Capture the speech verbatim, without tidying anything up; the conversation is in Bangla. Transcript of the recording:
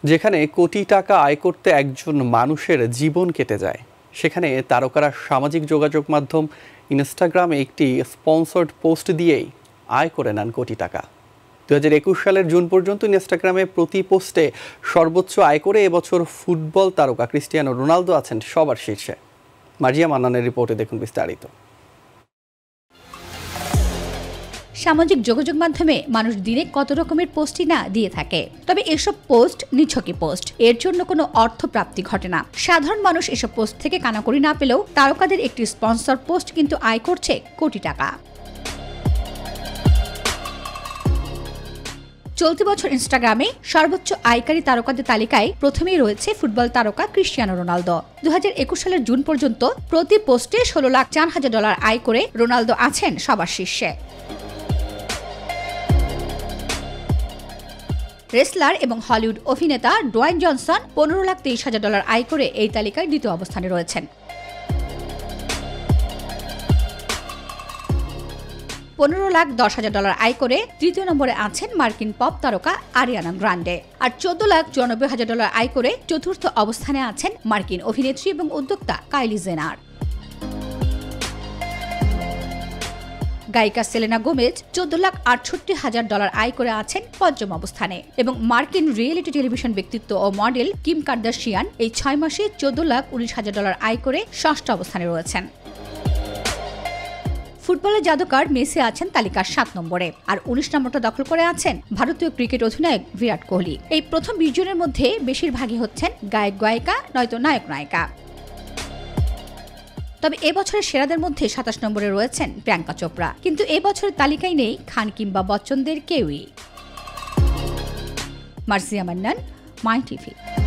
যেখানে কোটি টাকা আয় করতে একজন মানুষের জীবন কেটে যায়, সেখানে তারকারা সামাজিক যোগাযোগ মাধ্যম ইনস্টাগ্রামে একটি স্পন্সর্ড পোস্ট দিয়েই আয় করে নেন কোটি টাকা। দু হাজার একুশ সালের জুন পর্যন্ত ইনস্টাগ্রামে প্রতি পোস্টে সর্বোচ্চ আয় করে এবছর ফুটবল তারকা ক্রিস্টিয়ানো রোনালদো আছেন সবার শীর্ষে। মারিয়া মান্নানের রিপোর্টে দেখুন বিস্তারিত। সামাজিক যোগাযোগ মাধ্যমে মানুষ দিনে কত রকমের পোস্টই না দিয়ে থাকে, তবে এসব পোস্ট নিছকই পোস্ট, এর জন্য কোনো অর্থ প্রাপ্তি ঘটে না। সাধারণ মানুষ এসব পোস্ট থেকে কানাকড়ি না পেলেও তারকাদের একটি স্পন্সর পোস্ট কিন্তু আয় করছে কোটি টাকা। চলতি বছর ইনস্টাগ্রামে সর্বোচ্চ আয়কারী তারকাদের তালিকায় প্রথমেই রয়েছে ফুটবল তারকা ক্রিস্টিয়ানো রোনালদো। দু হাজার একুশ সালের জুন পর্যন্ত প্রতি পোস্টে ষোলো লাখ চার হাজার ডলার আয় করে রোনালদো আছেন সবার শীর্ষে। রেসলার এবং হলিউড অভিনেতা ডোয়াইন জনসন পনেরো লাখ তেইশ হাজার ডলার আয় করে এই তালিকায় দ্বিতীয় অবস্থানে রয়েছেন। পনেরো লাখ দশ হাজার ডলার আয় করে তৃতীয় নম্বরে আছেন মার্কিন পপ তারকা আরিয়ানা গ্রান্ডে। আর চোদ্দ লাখ চুরানব্বই হাজার ডলার আয় করে চতুর্থ অবস্থানে আছেন মার্কিন অভিনেত্রী এবং উদ্যোক্তা কাইলি জেনার। গায়িকা সেলেনা গোমেজ চোদ্দ লাখ আটষট্টি হাজার ডলার আয় করে আছেন পঞ্চম অবস্থানে এবং মার্কিন রিয়েলিটি টেলিভিশন ব্যক্তিত্ব ও মডেল কিম কার্দাশিয়ান এই ছয় মাসে চোদ্দ লাখ উনিশ হাজার ডলার আয় করে ষষ্ঠ অবস্থানে রয়েছেন। ফুটবলের জাদুকর মেসি আছেন তালিকার সাত নম্বরে, আর উনিশ নম্বরটা দখল করে আছেন ভারতীয় ক্রিকেট অধিনায়ক বিরাট কোহলি। এই প্রথম বিশ জনের মধ্যে বেশিরভাগই হচ্ছেন গায়ক গায়িকা নয়তো নায়ক নায়িকা। তবে এবছরের সেরাদের মধ্যে সাতাশ নম্বরে রয়েছেন প্রিয়াঙ্কা চোপড়া, কিন্তু এবছরের তালিকায় নেই খান কিংবা বচ্চনদের কেউই। Marzia Mannan, my TV.